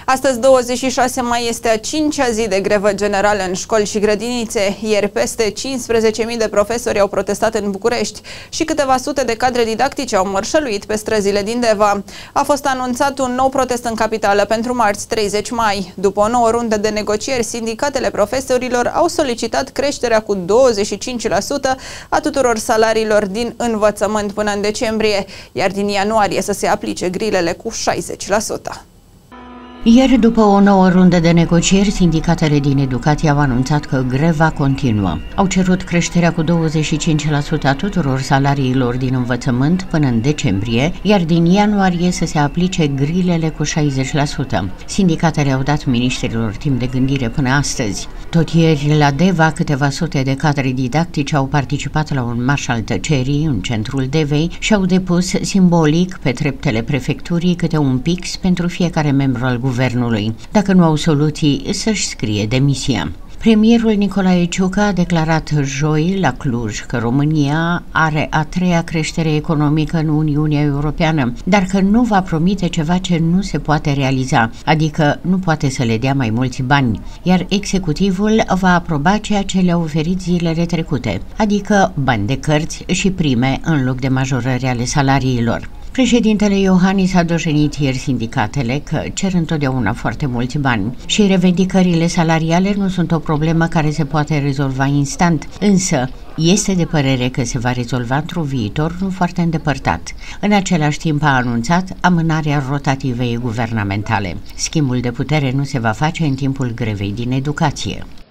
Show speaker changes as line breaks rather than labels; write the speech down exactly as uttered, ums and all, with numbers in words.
Astăzi, douăzeci și șase mai, este a cincea zi de grevă generală în școli și grădinițe. Ieri, peste cincisprezece mii de profesori au protestat în București și câteva sute de cadre didactice au mărșăluit pe străzile din Deva. A fost anunțat un nou protest în capitală pentru marți, treizeci mai. După o nouă rundă de negocieri, sindicatele profesorilor au solicitat creșterea cu douăzeci și cinci la sută a tuturor salariilor din învățământ până în decembrie, iar din ianuarie să se aplice grilele cu șaizeci la sută.
Ieri, după o nouă rundă de negocieri, sindicatele din educație au anunțat că greva continuă. Au cerut creșterea cu douăzeci și cinci la sută a tuturor salariilor din învățământ până în decembrie, iar din ianuarie să se aplice grilele cu șaizeci la sută. Sindicatele au dat miniștrilor timp de gândire până astăzi. Tot ieri, la Deva, câteva sute de cadre didactice au participat la un marș al tăcerii în centrul Devei și au depus simbolic pe treptele prefecturii câte un pix pentru fiecare membru al guvernului. Guvernului. Dacă nu au soluții, să-și scrie demisia. Premierul Nicolae Ciucă a declarat joi la Cluj că România are a treia creștere economică în Uniunea Europeană, dar că nu va promite ceva ce nu se poate realiza, adică nu poate să le dea mai mulți bani, iar executivul va aproba ceea ce le-a oferit zilele trecute, adică bani de cărți și prime în loc de majorări ale salariilor. Președintele Iohannis a dojenit ieri sindicatele că cer întotdeauna foarte mulți bani și revendicările salariale nu sunt o problemă care se poate rezolva instant, însă este de părere că se va rezolva într-un viitor nu foarte îndepărtat. În același timp a anunțat amânarea rotativei guvernamentale. Schimbul de putere nu se va face în timpul grevei din educație.